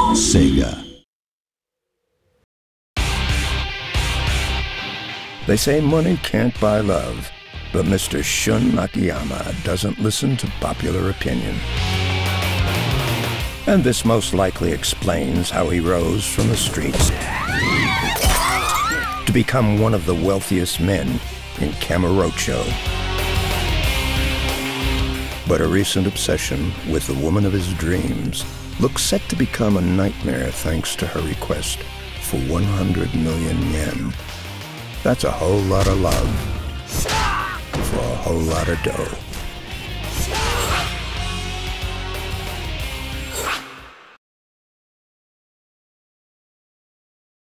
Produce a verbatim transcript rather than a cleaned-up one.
Sega. They say money can't buy love, but Mister Shun Akiyama doesn't listen to popular opinion. And this most likely explains how he rose from the streets to become one of the wealthiest men in Kamurocho. But a recent obsession with the woman of his dreams looks set to become a nightmare thanks to her request for one hundred million yen. That's a whole lot of love for a whole lot of dough.